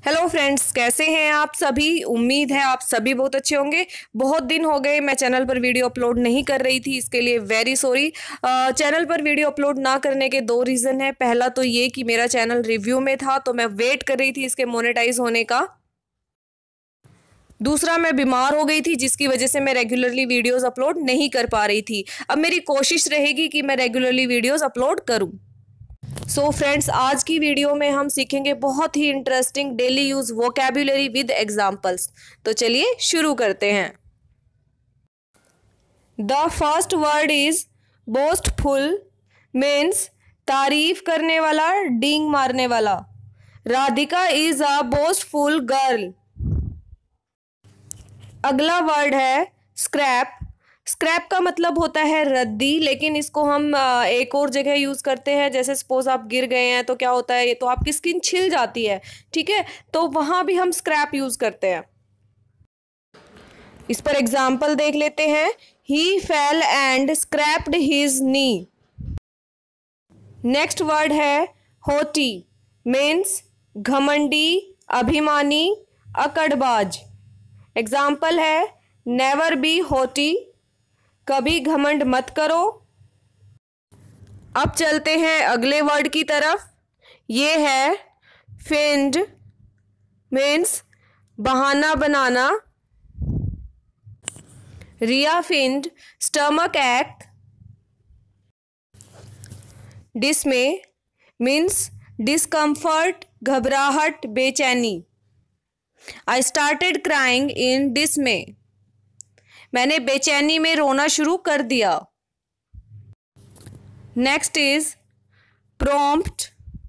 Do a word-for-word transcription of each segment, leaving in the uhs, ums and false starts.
Hello friends, कैसे हैं आप सभी। उम्मीद है आप सभी बहुत अच्छे होंगे। बहुत दिन हो गए मैं चैनल पर वीडियो अपलोड नहीं कर रही थी, इसके लिए वेरी सॉरी। चैनल पर वीडियो अपलोड ना करने के दो रीज़न है। पहला तो ये कि मेरा चैनल रिव्यू में था तो मैं वेट कर रही थी इसके मोनेटाइज होने का। दूसरा, मैं बीमार हो गई थी जिसकी वजह से मैं रेगुलरली वीडियोस अपलोड नहीं कर पा रही थी। अब मेरी कोशिश रहेगी कि मैं रेगुलरली वीडियोस अपलोड करूं। सो so फ्रेंड्स, आज की वीडियो में हम सीखेंगे बहुत ही interesting daily use vocabulary with examples. तो चलिए शुरू करते हैं। The first word is boastful, means तारीफ करने वाला, डींग मारने वाला। Radhika is a boastful girl. अगला वर्ड है स्क्रैप। स्क्रैप का मतलब होता है रद्दी, लेकिन इसको हम एक और जगह यूज़ करते हैं। जैसे सपोज आप गिर गए हैं तो क्या होता है, ये तो आपकी स्किन छिल जाती है, ठीक है, तो वहाँ भी हम स्क्रैप यूज़ करते हैं। इस पर एग्जाम्पल देख लेते हैं। He fell and scraped his knee. Next word है होटी, मीन्स घमंडी, अभिमानी, अकड़बाज। एग्जाम्पल है नेवर बी होटी, कभी घमंड मत करो। अब चलते हैं अगले वर्ड की तरफ। ये है फेंड, मीन्स बहाना बनाना। रिया फेंड स्टमक एक्ट। डिसमे मीन्स डिस्कम्फर्ट, घबराहट, बेचैनी। आई स्टार्टेड क्राइंग इन डिसमे, मैंने बेचैनी में रोना शुरू कर दिया। नेक्स्ट इज प्रॉम्प्ट,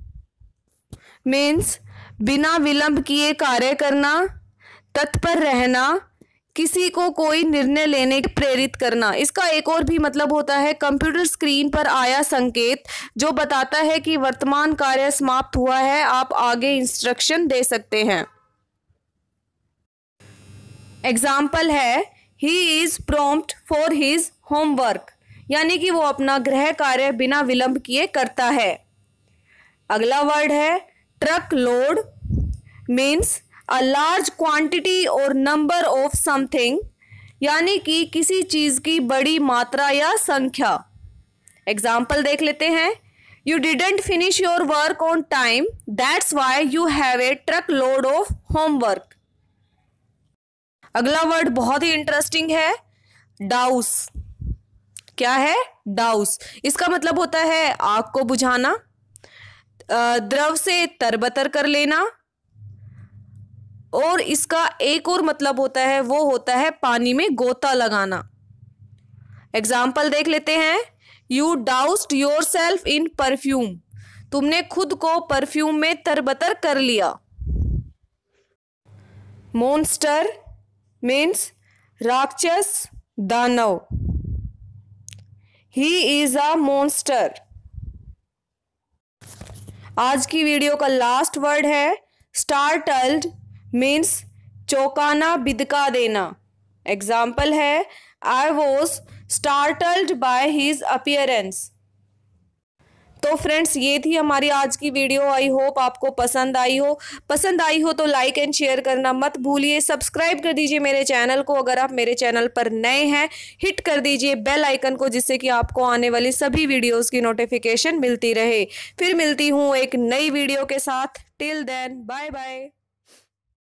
मीन्स बिना विलंब किए कार्य करना, तत्पर रहना, किसी को कोई निर्णय लेने के प्रेरित करना। इसका एक और भी मतलब होता है कंप्यूटर स्क्रीन पर आया संकेत जो बताता है कि वर्तमान कार्य समाप्त हुआ है, आप आगे इंस्ट्रक्शन दे सकते हैं। एग्जाम्पल है he is prompt for his homework, यानी कि वो अपना गृह कार्य बिना विलंब किए करता है। अगला वर्ड है truckload, means a large quantity or number of something, यानी कि किसी चीज की बड़ी मात्रा या संख्या। एग्जाम्पल देख लेते हैं। You didn't finish your work on time, that's why you have a truckload of homework. अगला वर्ड बहुत ही इंटरेस्टिंग है डाउस। क्या है डाउस? इसका मतलब होता है आग को बुझाना, द्रव से तरबतर कर लेना, और इसका एक और मतलब होता है वो होता है पानी में गोता लगाना। एग्जाम्पल देख लेते हैं। You doused yourself in perfume, तुमने खुद को परफ्यूम में तरबतर कर लिया। मॉन्स्टर मीन्स राक्षस, दानव। He is a monster. आज की वीडियो का लास्ट वर्ड है स्टार्टल्ड, मीन्स चौंकाना, बिदका देना। एग्जाम्पल है I was startled by his appearance. तो फ्रेंड्स, ये थी हमारी आज की वीडियो। आई होप आपको पसंद आई हो। पसंद आई हो तो लाइक एंड शेयर करना मत भूलिए। सब्सक्राइब कर दीजिए मेरे चैनल को। अगर आप मेरे चैनल पर नए हैं, हिट कर दीजिए बेल आइकन को, जिससे कि आपको आने वाली सभी वीडियोस की नोटिफिकेशन मिलती रहे। फिर मिलती हूँ एक नई वीडियो के साथ। Till then, bye bye.